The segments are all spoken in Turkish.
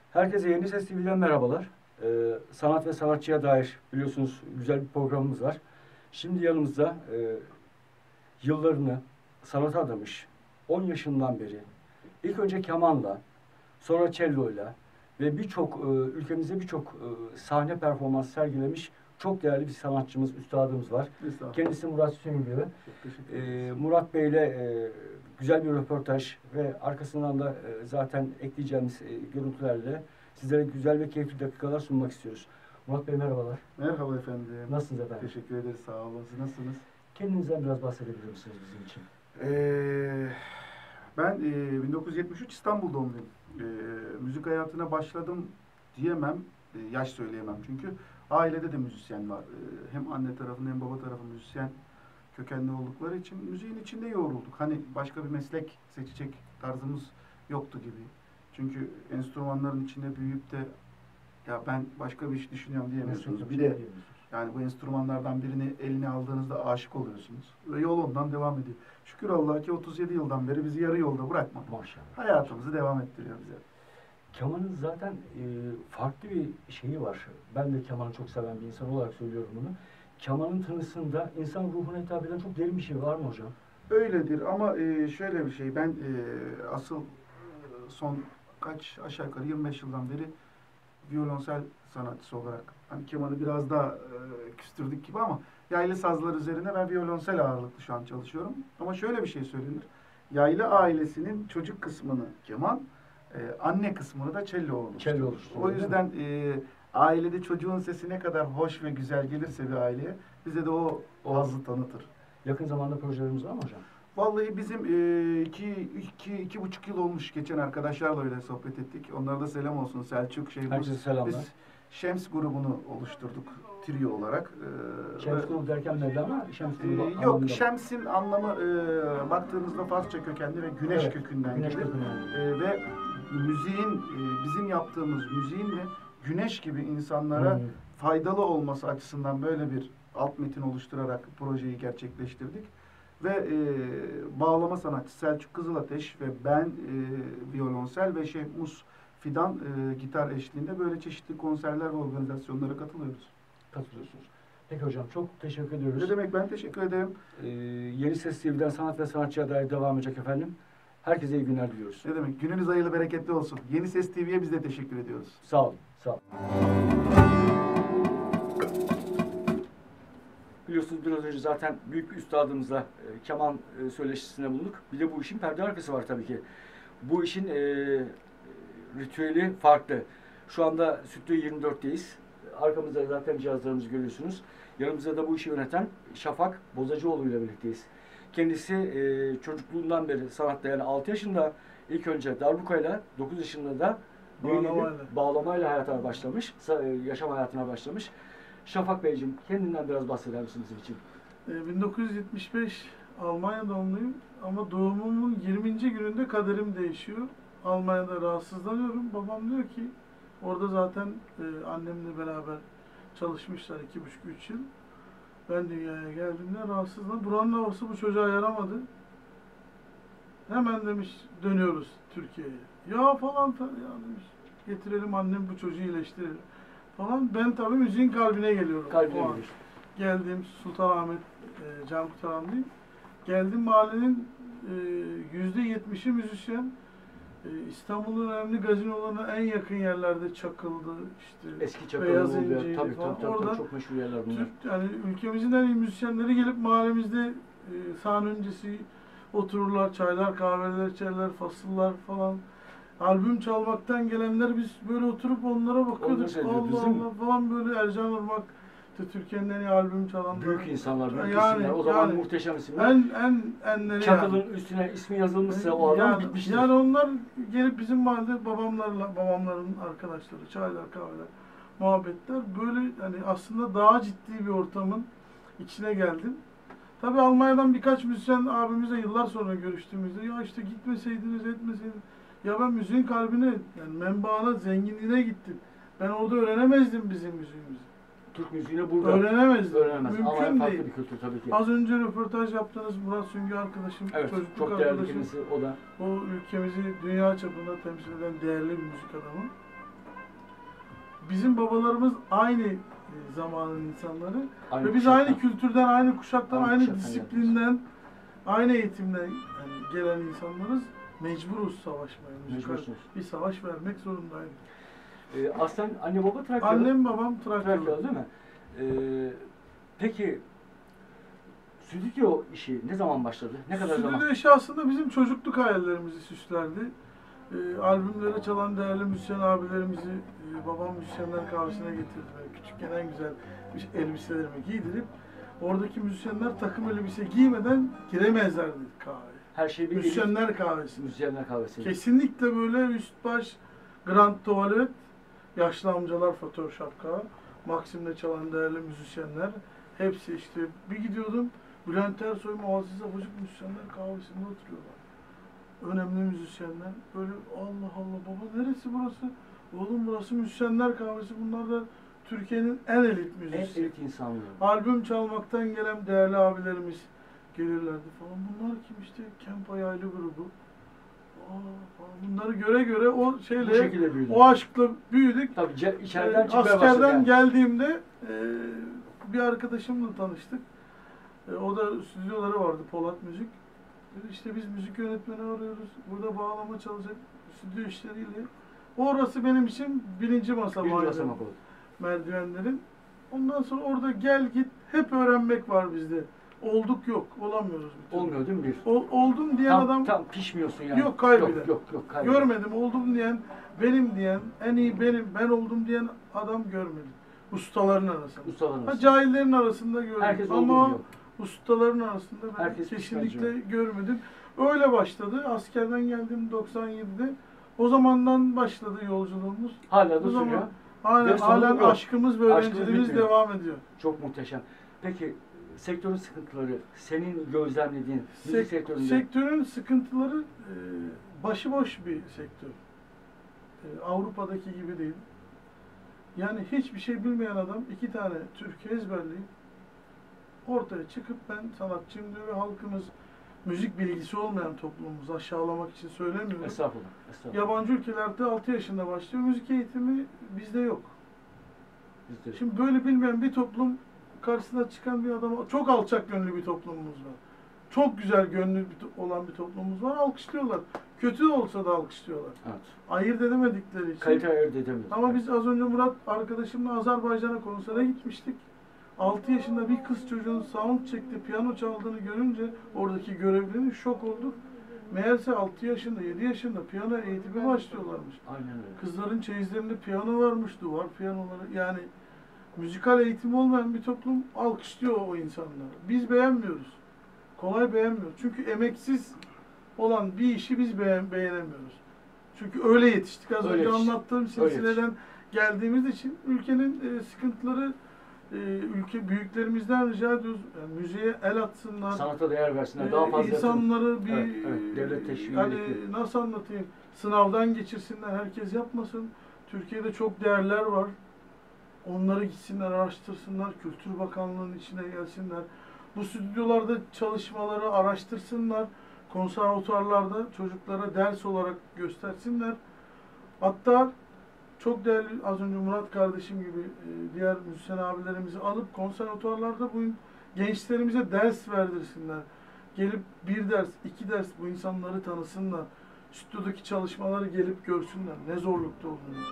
Herkese Yeni Ses TV'den merhabalar. Sanat ve sanatçıya dair biliyorsunuz güzel bir programımız var. Şimdi yanımızda yıllarını sanata adamış, 10 yaşından beri ilk önce kemanla, sonra cello'yla ve ülkemizde birçok sahne performans sergilemiş çok değerli bir sanatçımız, üstadımız var. Kendisi Murat Süngü. Murat Bey'le güzel bir röportaj ve arkasından da zaten ekleyeceğimiz görüntülerle sizlere güzel ve keyifli dakikalar sunmak istiyoruz. Murat Bey merhabalar. Merhaba efendim. Nasılsınız efendim? Teşekkür ederiz. Sağ olun. Siz nasılsınız? Kendinizden biraz bahsedebilir misiniz bizim için? Ben 1973 İstanbul doğumluyum. Müzik hayatına başladım diyemem, yaş söyleyemem çünkü ailede de müzisyen var. Hem anne tarafında hem baba tarafı müzisyen kökenli oldukları için müziğin içinde yoğrulduk. Hani başka bir meslek seçecek tarzımız yoktu gibi. Çünkü enstrümanların içinde büyüyüp de ya ben başka bir iş düşünüyorum diyemiyorsunuz. Bir de yani bu enstrümanlardan birini eline aldığınızda aşık oluyorsunuz. Ve yol ondan devam ediyor. Şükür Allah'a ki 37 yıldan beri bizi yarı yolda bırakmadı. Maşallah. Hayatımızı devam ettiriyor bize. Kemanın zaten farklı bir şeyi var. Ben de kemanı çok seven bir insan olarak söylüyorum bunu. Kemanın tınısında insan ruhuna hitap eden çok derin bir şey var mı hocam? Öyledir ama şöyle bir şey. Ben asıl son aşağı yukarı 25 yıldan beri violonsel sanatçısı olarak hani kemanı biraz daha küstürdük gibi ama yaylı sazlar üzerine ben violonsel ağırlıklı şu an çalışıyorum. Ama şöyle bir şey söylenir. Yaylı ailesinin çocuk kısmını keman, anne kısmını da cello oluşturur. O yüzden ailede çocuğun sesi ne kadar hoş ve güzel gelirse bir aileye bize de o hazzı tanıtır. Yakın zamanda projelerimiz var mı hocam? Vallahi bizim iki buçuk yıl olmuş. Geçen arkadaşlarla öyle sohbet ettik. Onlara da selam olsun. Selçuk, Herkese selamlar. Biz Şems grubunu oluşturduk trio olarak. Şems grubu derken Mevlana, Şems grubu yok, Şems'in anlamı baktığınızda Farsça kökenli ve güneş kökünden güneş gelir. Ve müziğin, bizim yaptığımız müziğin de güneş gibi insanlara faydalı olması açısından böyle bir alt metin oluşturarak projeyi gerçekleştirdik. Ve bağlama sanatçısı Selçuk Kızılateş ve ben violonsel ve Şehmus Fidan gitar eşliğinde böyle çeşitli konserler ve organizasyonlara katılıyoruz. Katılıyorsunuz. Peki hocam çok teşekkür ediyoruz. Ne demek, ben teşekkür ederim. Yeni Ses TV'den sanat ve sanatçıya dair devam edecek efendim. Herkese iyi günler diliyoruz. Ne demek, gününüz hayırlı bereketli olsun. Yeni Ses TV'ye biz de teşekkür ediyoruz. Sağ olun. Sağ olun. Biliyorsunuz biraz önce zaten büyük bir üstadımızla keman söyleşisine bulunduk. Bir de bu işin perde arkası var tabii ki. Bu işin ritüeli farklı. Şu anda Stüdyo 24'teyiz. Arkamızda zaten cihazlarımızı görüyorsunuz. Yanımızda da bu işi yöneten Şafak Bozacıoğlu ile birlikteyiz. Kendisi çocukluğundan beri sanatta, yani 6 yaşında ilk önce darbukayla, 9 yaşında da bağlamayla hayatına başlamış, yaşam hayatına başlamış. Şafak Beyciğim, kendinden biraz bahseder misiniz bizim için? 1975 Almanya doğumluyum ama doğumumun 20. gününde kaderim değişiyor. Almanya'da rahatsızlanıyorum. Babam diyor ki, orada zaten annemle beraber çalışmışlar 2,5-3 yıl. Ben dünyaya geldiğimde rahatsızlandım. Buranın havası bu çocuğa yaramadı. Hemen demiş dönüyoruz Türkiye'ye. Ya falan ya demiş. Getirelim, annem bu çocuğu iyileştirelim falan. Ben tabii müziğin kalbine geliyorum. Geldim Sultanahmet Can Kurtaranlıyım. Geldim, mahallenin %70'i müzisyen. İstanbul'un önemli gazinolarına en yakın yerlerde Çakıl'dı, işte eski Çakıl'ın Beyaz oluyor. İnci'ydi Tabii, falan. tabii, Orada çok meşhur yerler bunlar. yani ülkemizin en iyi müzisyenleri gelip mahallemizde sahne öncesi otururlar, çaylar, kahveler içerler, fasıllar falan. Albüm çalmaktan gelenler, biz böyle oturup onlara bakıyorduk. Allah Allah falan, böyle Ercan Irmak, Türkiye'nin en iyi albüm çalanları. Büyük insanlar, büyük isimler. O zaman muhteşem isimler. Enleri Çakıl'ın yani. üstüne ismi yazılmışsa o adam bitmiştir. Yani onlar gelip bizim mahallede babamların arkadaşları, çaylar, kahveler, muhabbetler, böyle hani aslında daha ciddi bir ortamın içine geldim. Tabii Almanya'dan birkaç müzisyen abimizle yıllar sonra görüştüğümüzde, ya işte gitmeseydiniz, etmeseydiniz. Ya ben müziğin kalbine, yani menbaına, zenginliğine gittim. Ben orada öğrenemezdim bizim müziğimizi. Türk müziğini burada öğrenemezdim. Mümkün ama farklı değil. Bir kültür tabii ki. Az önce röportaj yaptığınız Murat Süngü arkadaşım, evet, çocukluk çok değerli kendisi o da. O ülkemizi dünya çapında temsil eden değerli bir müzik adamı. bizim babalarımız aynı zamanın insanları Aynı ve biz kuşaktan. aynı kültürden, aynı kuşaktan, Aynı aynı kuşaktan disiplinden, aynı eğitimden yani gelen insanlarız. Mecburuz savaşmaya. Müzikal Mecbursunuz. bir savaş vermek zorundayız. Aslen anne baba Trakyalı. Annem babam Trakyalı. Trakyalı değil mi? Peki stüdyo işi ne zaman başladı? Ne kadar zaman? Stüdyo işi aslında bizim çocukluk hayallerimizi süslerdi. Albümlere çalan değerli müzisyen abilerimizi babam müzisyenler kahvesine getirdi. Böyle küçükken en güzel elbiselerimi giydirip oradaki müzisyenler takım elbise giymeden giremezlerdi kahveye. Her şey bir Müzisyenler kahvesi. Müzisyenler kahvesi. Kesinlikle böyle üst baş grand tuvalet, yaşlı amcalar fatör şapka, Maksim'de çalan değerli müzisyenler. Hepsi işte bir gidiyordum Bülent Ersoy, Muazzez Afacık müzisyenler kahvesinde oturuyorlar. Önemli müzisyenler. Böyle Allah Allah baba neresi burası? Oğlum burası müzisyenler kahvesi. Bunlar da Türkiye'nin en elit En müzisyeni. elit insanları. Albüm çalmaktan gelen değerli abilerimiz gelirlerdi falan. Bunlar kim işte? Kemp Ayaylı grubu. Falan. Bunları göre göre o Bu şeyle, şekilde büyüdü. o aşkla büyüdük. Tabii içeriden çıkmaya başladı Askerden yani. geldiğimde bir arkadaşımla tanıştık. O da stüdyoları vardı Polat Müzik. Dedi işte biz müzik yönetmeni arıyoruz. Burada bağlama çalacak stüdyo işleriyle. Orası benim için birinci Bir basamak basamak oldu. merdivenlerin. Ondan sonra orada gel git hep öğrenmek var bizde. Olduk yok, olamıyoruz. bir türlü. Olmuyor değil mi bir? Oldum diyen adam Tam pişmiyorsun yani. Yok, kaybeder. Yok kaybeder. görmedim. Oldum diyen, benim diyen, en iyi benim, ben oldum diyen adam görmedim. Ustaların arasında. Ustaların Ha, arasında. cahillerin arasında gördüm. Herkes ama olduğu diyor. ustaların arasında ben Herkes kesinlikle pişmancı. görmedim. Öyle başladı. Askerden geldim 97'de. O zamandan başladı yolculuğumuz. Hala da Bu sürüyor. zaman halen, Ve sonu halen yok. aşkımız ve Aşkımız öğrenciliğimiz bitmiyor. devam ediyor. Çok muhteşem. Peki sektörün sıkıntıları, senin gözlemlediğin müzik sektöründe Sektörün sıkıntıları başıboş bir sektör. Avrupa'daki gibi değil. Yani hiçbir şey bilmeyen adam iki tane türkü ezberleyip ortaya çıkıp ben sanatçıyım diyor ve halkımız müzik bilgisi olmayan toplumumuz aşağılamak için söylemiyorum. estağfurullah. Yabancı ülkelerde 6 yaşında başlıyor. Müzik eğitimi bizde yok. Bizde. Şimdi böyle bilmeyen bir toplum karşısına çıkan bir adama çok alçak gönüllü bir toplumumuz var. Çok güzel gönlü olan bir toplumumuz var. Alkışlıyorlar. Kötü de olsa da alkışlıyorlar. Evet. Ayırt edemedikleri için. Kalite ayırt edemiyoruz. Ama biz az önce Murat arkadaşımla Azerbaycan'a konsere gitmiştik. 6 yaşında bir kız çocuğun sound çekti, piyano çaldığını görünce oradaki görevlilerin şok olduk. Meğerse 6 yaşında, 7 yaşında piyano eğitimi başlıyorlarmış. Aynen öyle. Kızların çeyizlerinde piyano varmış, duvar piyanoları. Yani müzikal eğitimi olmayan bir toplum alkışlıyor o insanları. Biz beğenmiyoruz. Kolay beğenmiyoruz. Çünkü emeksiz olan bir işi biz beğenemiyoruz. Çünkü öyle yetiştik. Az Öyle önce yetiştik. anlattığım Öyle silsileden geldiğimiz için ülkenin sıkıntıları ülke büyüklerimizden rica ediyoruz. Yani müziğe el atsınlar. Sanata değer versinler. Daha fazla İnsanları bir Evet, devlet teşviki hani gerekiyor. nasıl anlatayım? Sınavdan geçirsinler. Herkes yapmasın. Türkiye'de çok değerler var. Onları gitsinler, araştırsınlar. Kültür Bakanlığı'nın içine gelsinler. Bu stüdyolarda çalışmaları araştırsınlar. Konservatuarlarda çocuklara ders olarak göstersinler. Hatta çok değerli az önce Murat kardeşim gibi diğer müzisyen abilerimizi alıp konservatuarlarda bu gençlerimize ders verdirsinler. Gelip bir ders, iki ders bu insanları tanısınlar. Stüdyodaki çalışmaları gelip görsünler. Ne zorlukta olduğunu.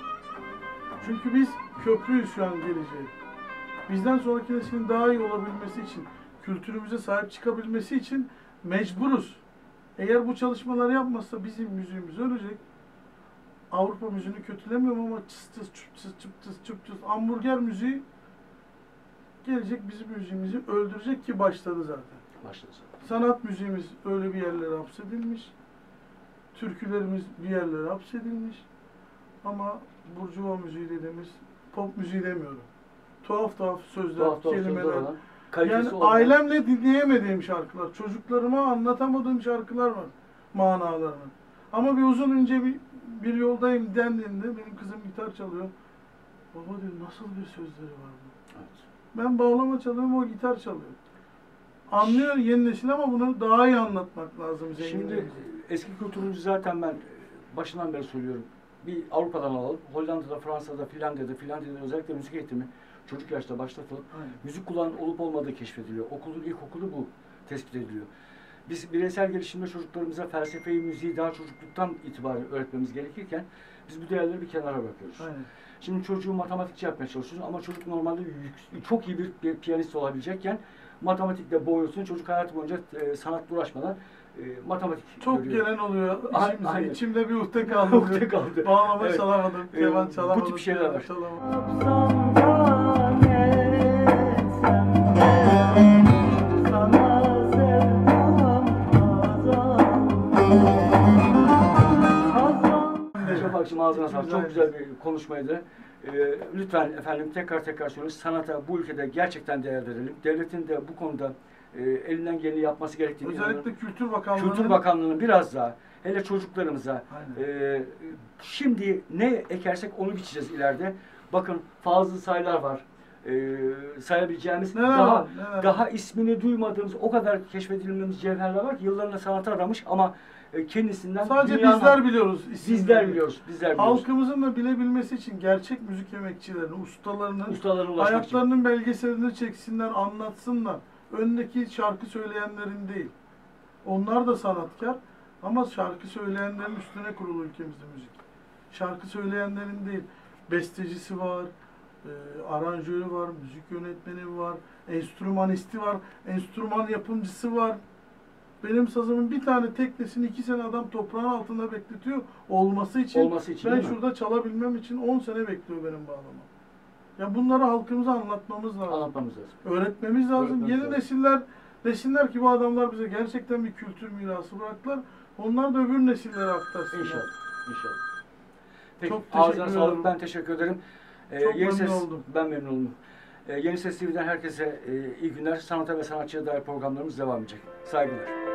Çünkü biz köprüyüz şu an geleceğe. Bizden sonraki neslin daha iyi olabilmesi için, kültürümüze sahip çıkabilmesi için mecburuz. Eğer bu çalışmaları yapmazsa bizim müziğimiz ölecek. Avrupa müziğini kötülemiyorum ama çıs çıs çıp çıs çıp çıs çıp çıs hamburger müziği gelecek bizim müziğimizi öldürecek ki başladı zaten. Başladı. Sanat müziğimiz öyle bir yerlere hapsedilmiş. Türkülerimiz bir yerlere hapsedilmiş. Ama burjuva müziği dediğimiz pop müziği demiyorum. Tuhaf tuhaf sözler, Tuhaf kelimeler. sözler olan, kalitesi Yani olmayan- ailemle dinleyemediğim şarkılar, çocuklarıma anlatamadığım şarkılar var manalarını. Ama bir uzun ince bir yoldayım dendiğinde benim kızım gitar çalıyor. Baba diyor nasıl bir sözleri var bu? Evet. Ben bağlama çalıyorum, o gitar çalıyor. Anlıyor yeni nesil ama bunu daha iyi anlatmak lazım Şimdi zenginlerimize. eski kültürümüzü zaten ben başından beri söylüyorum. bir Avrupa'dan alalım. Hollanda'da, Fransa'da, Finlandiya'da özellikle müzik eğitimi çocuk yaşta başlatılıp Aynen. müzik kulağının olup olmadığı keşfediliyor. Okulun ilk okulu bu tespit ediliyor. Biz bireysel gelişimde çocuklarımıza felsefeyi, müziği daha çocukluktan itibaren öğretmemiz gerekirken biz bu değerleri bir kenara bırakıyoruz. Aynen. Şimdi çocuğu matematikçi yapmaya çalışıyorsun ama çocuk normalde çok iyi bir piyanist olabilecekken matematikle boğuyorsun. Çocuk hayatı boyunca sanatla uğraşmadan matematik Çok görüyor. gelen oluyor Aynen. içimize. İçimde bir uhde kaldı. Uhde kaldı. Bağlama Evet. çalamadım, keman Bu çalamadım. tip şeyler var. çalamadım. Şafak'cığım ağzına sağlık. Çok Güzel. güzel bir konuşmaydı. Lütfen efendim tekrar söylüyoruz. Sanata bu ülkede gerçekten değer verelim. Devletin de bu konuda elinden geleni yapması gerektiğini inanıyorum. Özellikle Kültür Bakanlığı'nın Kültür Bakanlığı'nın biraz daha hele çocuklarımıza Aynen. şimdi ne ekersek onu biçeceğiz ileride. Bakın Fazıl Saylar var. Sayabileceğimiz Neler daha var, neler daha ismini duymadığımız o kadar keşfedilmemiz cevherler var ki yıllarına sanata adamış ama kendisinden Sadece dünyanın- bizler biliyoruz. isimlerini. bizler biliyoruz. Halkımızın da bilebilmesi için gerçek müzik emekçilerini, ustalarının Ustalarına ulaşmak için. hayatlarının belgeselini çeksinler, anlatsınlar. Öndeki şarkı söyleyenlerin değil. Onlar da sanatkar ama şarkı söyleyenlerin üstüne kurulu ülkemizde müzik. Şarkı söyleyenlerin değil. Bestecisi var, aranjörü var, müzik yönetmeni var, enstrümanisti var, enstrüman yapımcısı var. Benim sazımın bir tane teknesini 2 sene adam toprağın altında bekletiyor olması için. Olması için, Ben değil mi? şurada çalabilmem için 10 sene bekliyor benim bağlamam. Ya bunları halkımıza anlatmamız lazım. Anlatmamız lazım. Öğretmemiz lazım. Öğretmemiz Yeni lazım. nesiller desinler ki bu adamlar bize gerçekten bir kültür mirası bıraktılar. Onlar da öbür nesillere aktarsınlar. İnşallah. İnşallah. Peki, Çok teşekkür ağzına sağlık. ederim. Ben teşekkür ederim. Çok Yeni memnun Ses, oldum. Ben memnun oldum. Yeni Ses TV'den herkese iyi günler. Sanata ve sanatçıya dair programlarımız devam edecek. Saygılar.